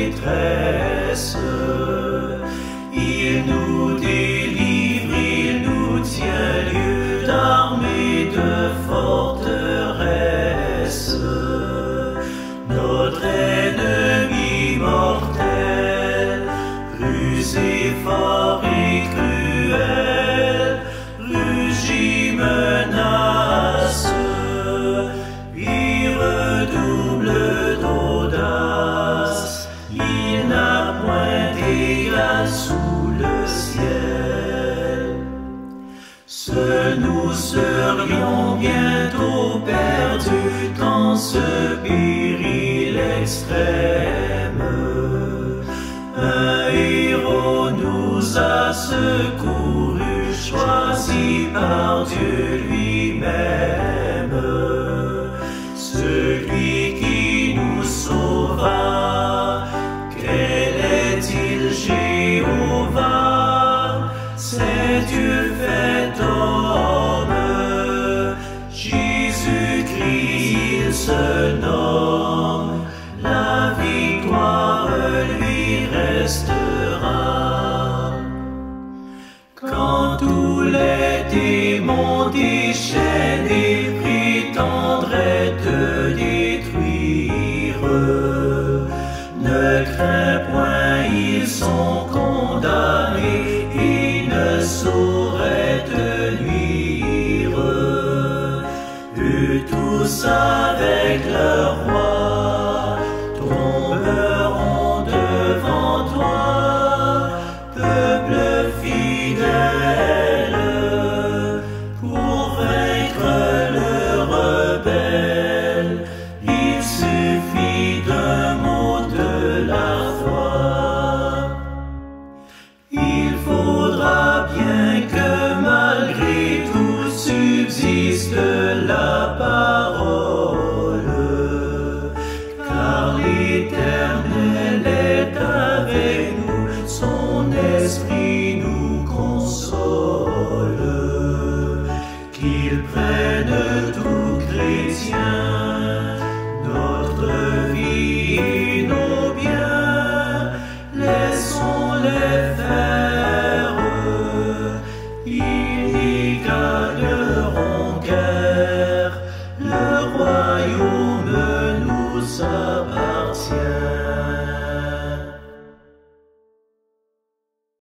détresse. Il nous délivre, il nous tient lieu d'armée de forteresse. Notre ennemi mortel, rusé, fort et cruel, rugit, menace, puis redouble d'audace. Il n'a point d'égal sous le ciel. Seuls nous serions bientôt perdus dans ce péril extrême. Un héros nous a secourus, choisi par Dieu lui-même. Celui qui nous sauva, quel est-il, Jéhovah? C'est Dieu fait homme, Jésus-Christ il se nomme, la victoire lui restera. Quand tous les démons déchaînés prétendraient te détruire, ne crains point, ils sont condamnés et ne sauraient te nuire. Eux tous avec leur roi